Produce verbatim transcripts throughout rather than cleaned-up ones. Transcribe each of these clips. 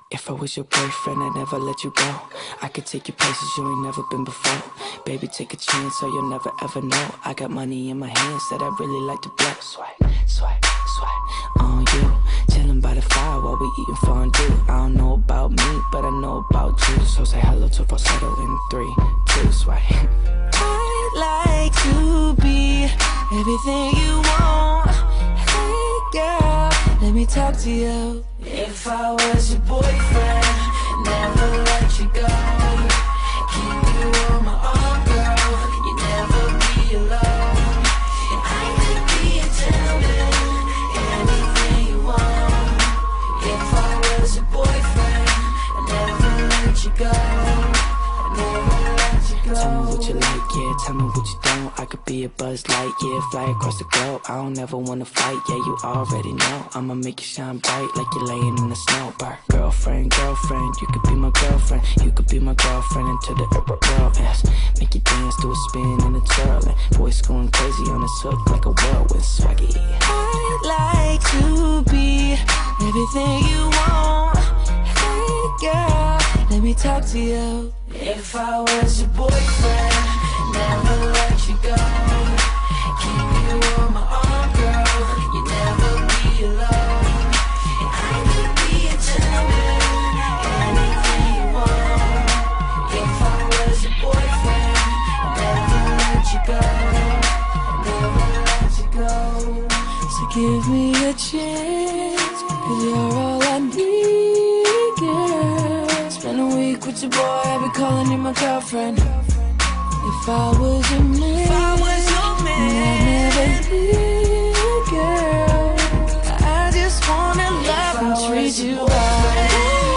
If I was your boyfriend, I'd never let you go. I could take you places you ain't never been before. Baby, take a chance so you'll never ever know. I got money in my hands that I really like to blow. Swipe, swipe, swipe on you. Chilling by the fire while we eating fondue. I don't know about me, but I know about you. So say hello to falsetto in three, two, swipe. I'd like to be everything you want. Hey girl, let me talk to you. If I was your boyfriend, never let you go. Keep you on my arm, girl. You never be alone. And I could be a gentleman, anything you want. If I was your boyfriend, I never let you go. I never let you go. Tell me what you like, yeah. Tell me what you don't. I could be a Buzz Light, yeah. Fly across the globe. I don't ever wanna fight, yeah. You already know. I'ma make you shine bright like you're laying in the snow. Bar. Girlfriend, girlfriend, you could be my girlfriend. You could be my girlfriend until the world ends. Make you dance to a spin and a twirl. And voice going crazy on this hook like a whirlwind swaggy. I'd like to be everything you want. Hey girl, let me talk to you. If I was your boyfriend, never let you go. Keep you on my arm, girl. You never be alone. And I could be a gentleman, anything you want. If I was your boyfriend, never let you go. Never let you go. So give me a chance, 'cause you're all I need, girl. Spend a week with your boy, I'll be calling you my girlfriend. If I was your man, if I was your man, I'd never leave, girl. I just wanna love and treat you right.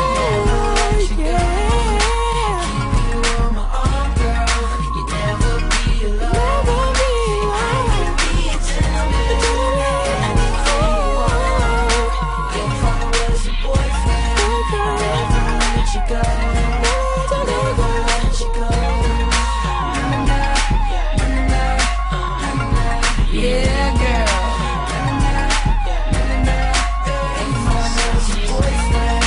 Oh, yeah. Keep you on my arm, girl. You never be alone. Never be alone. I could be a gentleman, anything you want. If I was your boyfriend, I'd never let you go. Never let you go. Yeah, girl. If I was your boyfriend,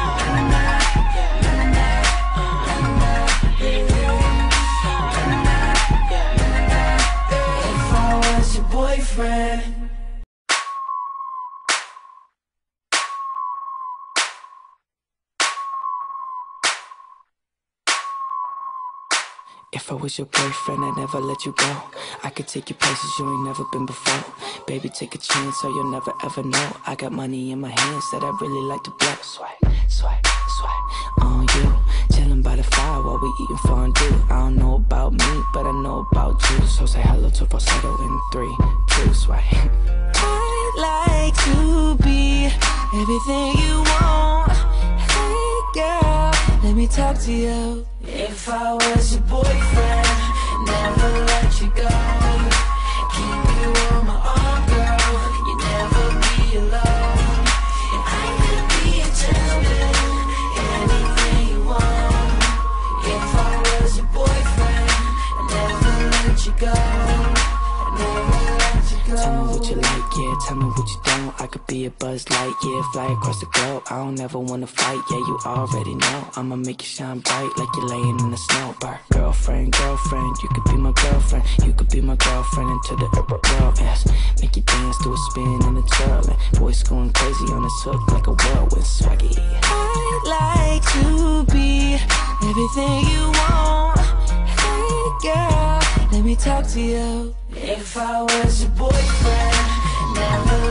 if I was your boyfriend. If I was your boyfriend, I'd never let you go. I could take you places you ain't never been before. Baby, take a chance so you'll never ever know. I got money in my hands that I really like to blow. Swipe, swipe, swipe on you. Chilling by the fire while we eating fondue. I don't know about me, but I know about you. So say hello to falsetto in three, two, swipe. I'd like to be everything you want. Hey girl, let me talk to you. If I was your boyfriend, never let you go. Keep you on my arm, girl. You never be alone. And I could be a gentleman, anything you want. If I was your boyfriend, I'd never let you go. I'd never let you go. Tell me what you like, yeah. Tell me what you don't. I could be a Buzz Light, yeah. Fly across the globe. I don't ever wanna fight, yeah. You already know. I'ma make you shine bright like you're laying in the snow. Bar. Girlfriend, girlfriend, you could be my girlfriend. You could be my girlfriend until the world ends. Make you dance to a spin and a twirl. And voice going crazy on this hook like a whirlwind swaggy. I'd like to be everything you want. Hey girl, let me talk to you. If I was your boyfriend, never